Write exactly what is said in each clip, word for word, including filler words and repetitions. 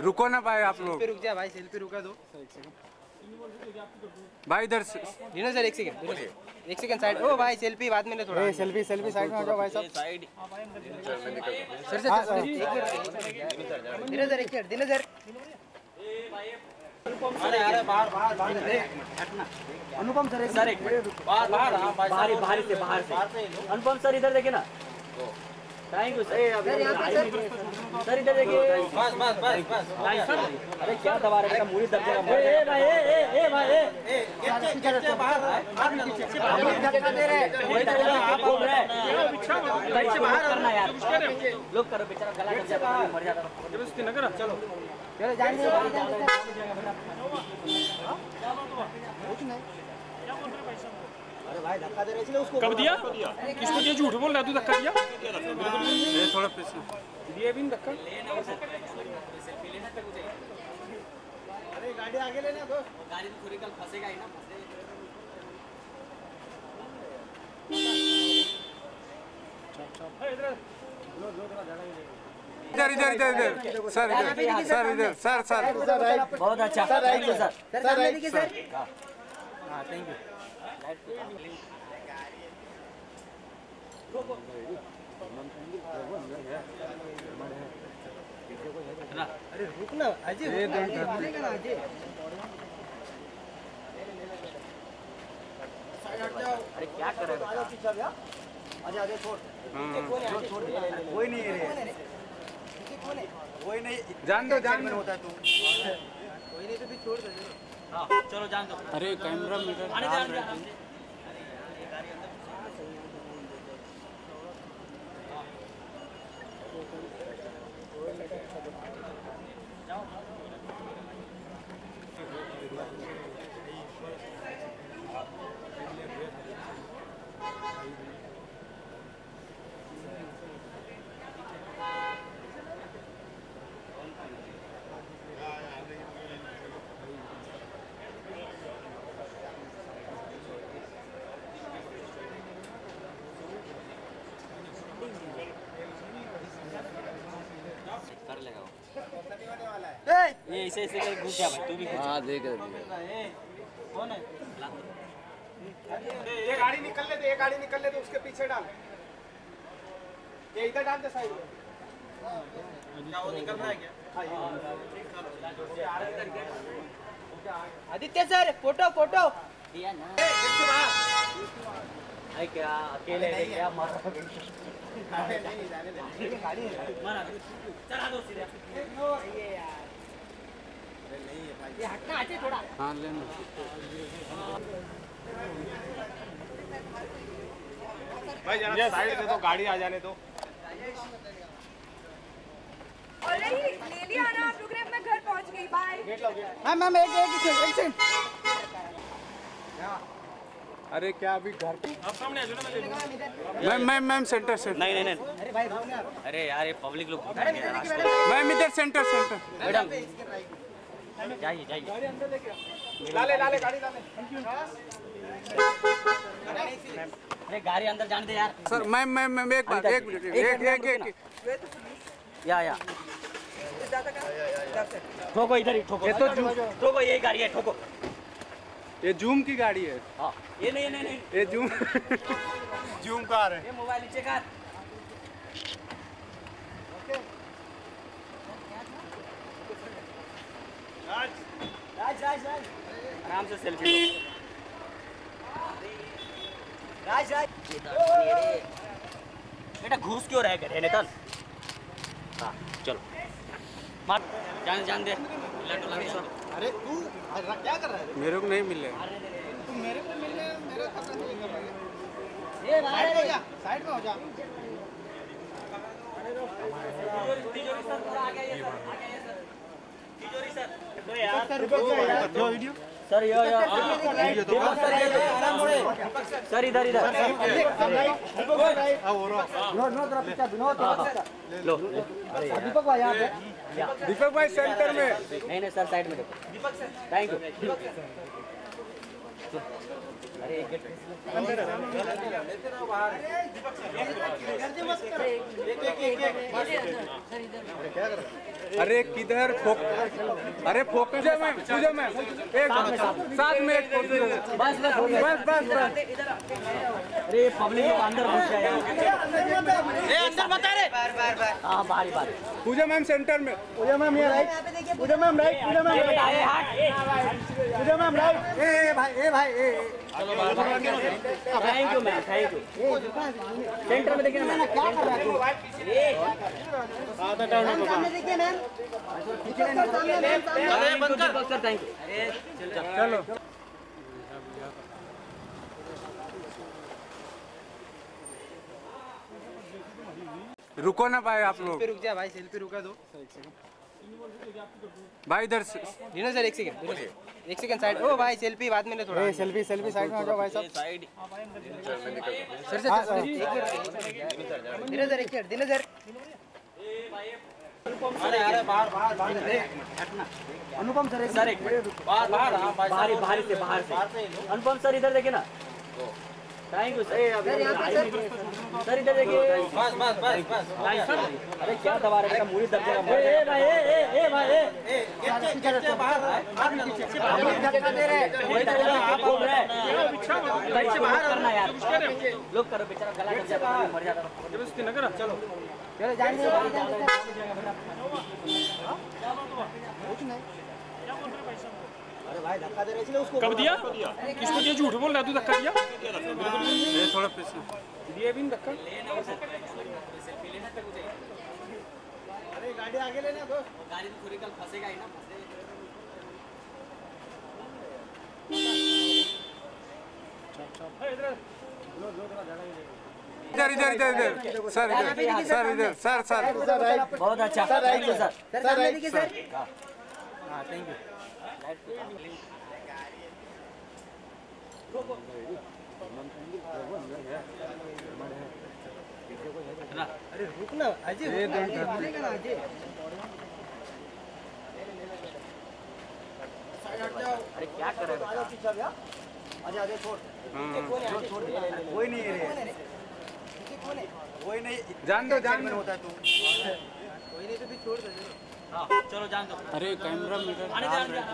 रुको ना भाई आप लोग। रुक जा भाई, सेल्फी रुका दो भाई इधर नीनो सर, एक सेकंड एक सेकंड साइड। ओ भाई सेल्फी बाद में ले थोड़ा। सेल्फी सेल्फी साइड में हो जाओ भाई साहब। Side sir sir Nino sir, एक मिनट नीनो सर। अरे अरे बाहर बाहर बाहर हटना। अनुपम सर सर एक मिनट बाहर बाहर बाहर बाहर से बाहर से अनुपम सर इधर देखिए ना। Thank you sir. सर इधर देखिए। बस बस बस बस। अरे क्या दबा रहे हैं, मुड़ी दब जाएगा। ए भाई ए ए ए भाई ए ए कैसे बाहर बाहर पीछे बाहर धक्का दे रहे हैं। वही तो आप बोल रहे हैं पीछे बाहर करना यार। लोग करो, बेचारा गला कट जाता है, मर जाता है। जबरदस्ती न करो। चलो चलो जान दे। कुछ नहीं। अरे भाई धक्का दे रहे इसलिए उसको। कब दिया? किसको दिया? झूठ बोल रहा है तू। धक्का दिया? ये थोड़ा पीछे दिए भी धक्का। अरे गाड़ी आगे लेना दो। गाड़ी तो थोड़ी कल फंसेगा ही ना। इधर इधर इधर इधर सर, इधर सर, इधर सर सर। बहुत अच्छा sir, thank you sir. Sir देखिए सर। हाँ थैंक यू। अरे रुकना अजय, मिलेगा ना अजय। अरे क्या कर रहे हो? अजय अजय छोड़ छोड़, कोई नहीं है, कोई नहीं। जान दो जान दो। होता है तू कोई नहीं तो भी छोड़ दे। हाँ चलो जान दो। अरे कैमरा मेरा आने दे, आने दे। कर लेगा वो। ये ऐसे ऐसे कर घुस जा भाई, तू भी। हाँ देख कौन है? ये गाड़ी निकल ले दे, ये गाड़ी निकल ले दे, उसके पीछे डाल। ये इधर डाल दे साइड में। क्या वो निकल रहा है क्या? आदित्य सर फोटो फोटो दिया ना। अरे क्या अकेले है क्या? मार नहीं नहीं जाने दे। गाड़ी मारा चला दो सीधे। ये यार अरे नहीं है भाई, ये हटना आजे थोड़ा। हाँ लेना। भाई जरा साइड दे दो, गाड़ी आ जाने दो। ऑलरेडी ले लिया ना आप लोग ने, मैं घर पहुंच गई। बाय। मैम मैम एक एक सेकंड। अरे क्या अभी घर पे? आप सामने आ जाओ ना, मैं ले लूंगा। Ma'am ma'am ma'am centre centre. नहीं नहीं नहीं। अरे भाई अरे यार ये पब्लिक लोग। मैम इधर सेंटर सेंटर। मैडम जाइए जाइए। ला ले ला ले गाड़ी ला ले। अरे गाड़ी अंदर जाने दे यार। सर मैम मैम मैम एक बार एक मिनट एक एक एक या या ठोको इधर ही ठोको। ये तो जूम ठोको, यही गाड़ी है, ठोको। ये जूम की गाड़ी है। हाँ ये नहीं नहीं नहीं ये जूम जूम कार है। ये मोबाइल नीचे कर। राज राज राज राज आराम से सेल्फी लो। राज राज बेटा घूस क्यों रह गए नेतन? हाँ चलो मार जान जान दे। अरे तू क्या कर रहा है? मेरे को नहीं मिले। तू मेरे को मिलने मेरे पता नहीं कर रहा है। ये बाहर साइड में जा, साइड में हो जा। तिजोरी सर थोड़ा आगे आइए सर, आगे आइए सर। तिजोरी सर दो यार। जो वीडियो सर ये दीपक सर ये आराम से सर इधर इधर लो दीपक भाई यहाँ पे। दीपक भाई सेंटर में। नहीं नहीं सर साइड में देखो। Deepak sir thank you. अरे अरे किधर फोक अरे focus Pooja ma'am Pooja ma'am एक साथ में एक फोटो बस बस बस बस बस अरे पब्लिक लोग अंदर घुस गए यार ए अंदर मत आ रे बार बार बार हाँ बाहर बाहर पूजा मैम सेंटर में पूजा मैम ये right Pooja ma'am right Pooja ma'am ये बेटा, ये हट पूजा मैम राइट ए भाई ए भाई ए thank you ma'am thank you centre में देखिए ना मैम क्या कर रहा है सामने देखिए मैम अरे बंद कर सर थैंक यू चलो रुको ना भाई आप लोग रुक जा भाई सेल्फी रुका दो भाई इधर से नीनो सर एक सेकंड एक सेकंड साइड ओ भाई सेल्फी बाद में ले थोड़ा सेल्फी सेल्फी साइड में हो जाओ भाई साहब side sir sir Nino sir एक मिनट नीनो सर अरे अरे बाहर बाहर बाहर अनुपम सर सर एक मिनट बाहर बाहर बाहर बाहर से बाहर से अनुपम सर इधर देखिए ना थैंक यू सर सर इधर देखिए बस बस बस बस अरे क्या दबा रहे हैं मुड़ी दब जाएगा ए भाई ए ए ए भाई ए बाहर धक्का दे रहे वही तो आप बोल रहे हैं से बाहर करना यार लोग करो बेचारा गला कट जाता है मर जाता है जबरदस्ती न करो चलो चलो जान दे अरे भाई धक्का दे रहे इसलिए उसको कब दिया किसको दिया झूठ बोल रहा तू धक्का दिया ये थोड़ा पीछे दिया भी नहीं धक्का अरे गाड़ी आगे लेना दोस्त गाड़ी तो थोड़ी कल फंसेगा ही ना इधर इधर इधर इधर सर इधर सर इधर सर सर बहुत अच्छा थैंक यू सर सर देखिए सर हां थैंक यू अरे रुक ना अजय मिलेगा ना अजय अरे क्या कर रहे हो अजय अजय छोड़ छोड़ कोई नहीं है कोई नहीं जान दो जान दो होता है तू कोई नहीं तो भी छोड़ दे हाँ चलो जान दो अरे कैमरा में आने दे आने दे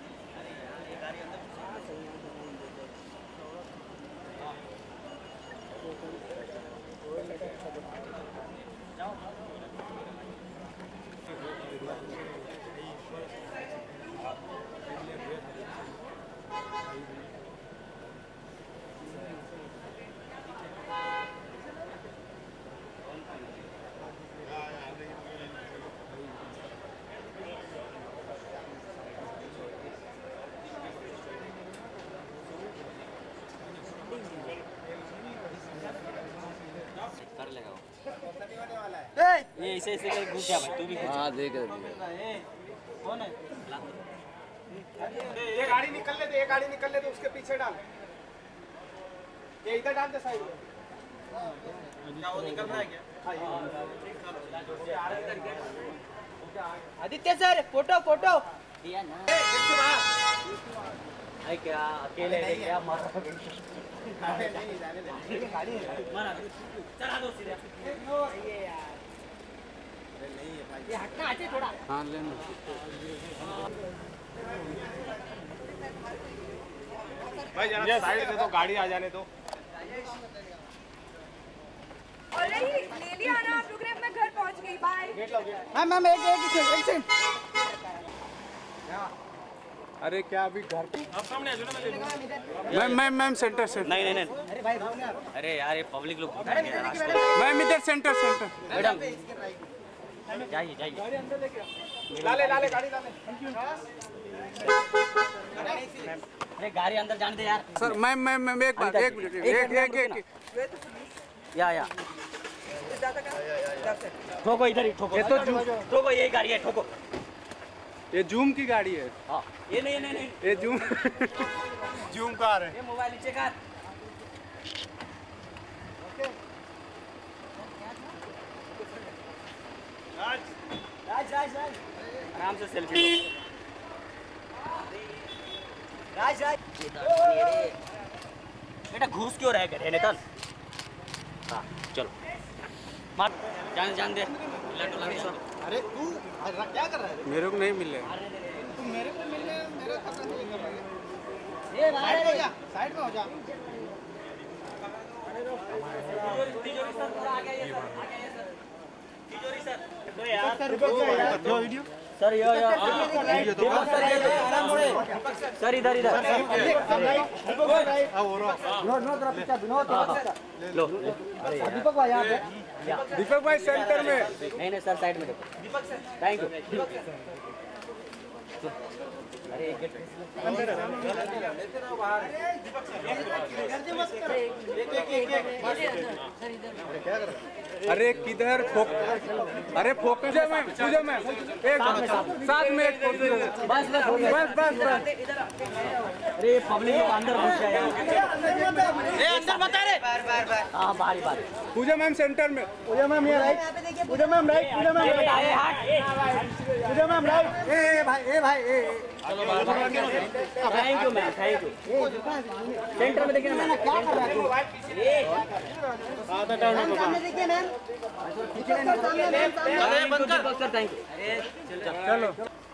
कर लेगा वो ये ऐसे ऐसे कर घुस जा भाई तू भी हाँ देख कौन है ये गाड़ी निकल ले दे ये गाड़ी निकल ले दे उसके पीछे डाल ये इधर डाल दे साइड में क्या वो निकल रहा है क्या आदित्य सर फोटो फोटो दिया ना गेट से बाहर अरे क्या अकेले है क्या मर नहीं नहीं जाने दे गाड़ी मारा चला दो सीधे ये यार अरे नहीं है भाई ये हटना आते थोड़ा हाँ लेना भाई जरा साइड दे दो गाड़ी आ जाने दो ऑलरेडी ले लिया ना आप लोग ने मैं घर पहुंच गई बाय मैम मैम एक एक सेकंड एक सेकंड अरे क्या अभी घर पे आप सामने आ जाओ ना मैं ले लूंगा ma'am ma'am ma'am centre centre नहीं नहीं नहीं अरे भाई भाग यार अरे यार ये पब्लिक लोग बहुत हैं यार रास्ते मैम इधर सेंटर सेंटर मैडम जाइए जाइए ला ले ला ले गाड़ी ला ले अरे गाड़ी अंदर जाने दे यार सर मैम मैम मैम एक बार एक मिनट एक एक एक या या ठोको इधर ही ठोको ये तो जूम ठोको यही गाड़ी है ठोको ये जूम की गाड़ी है हाँ ये नहीं नहीं नहीं ये जूम जूम कार है ये मोबाइल नीचे कर राज राज राज राज आराम से सेल्फी लो राज राज बेटा घूस क्यों रह गए निकल। हाँ चलो मार जान जान दे लड्डू लगे सब। अरे तू क्या कर रहा है? मेरे को नहीं मिले। तू मेरे को मिलने मेरे खतरा नहीं कर रहा है। ये बाहर साइड में हो जा, साइड में हो जा। तिजोरी सर थोड़ा आगे आइए सर, आगे आइए सर। तिजोरी सर दो यार जो वीडियो सर ये दीपक सर ये आराम से सर इधर इधर लो दीपक भाई यहाँ पे दीपक भाई सेंटर में। नहीं नहीं सर साइड में देखो थैंक यू। अरे एक अरे किधर फोक अरे focus Pooja ma'am Pooja ma'am एक साथ में एक बस बस बस बस बस। अरे पब्लिक लोग अंदर घुस गए ए अंदर मत आ रे बार बार बार हां बारी बारी पूजा मैम सेंटर में। पूजा मैम ये right, Pooja ma'am right, Pooja ma'am right, Pooja ma'am right. ए भाई ए भाई ए thank you ma'am thank you. Centre में देखिए ना क्या कर रहा है सामने देखिए मैम, अरे बंद कर सर थैंक यू। अरे चलो चलो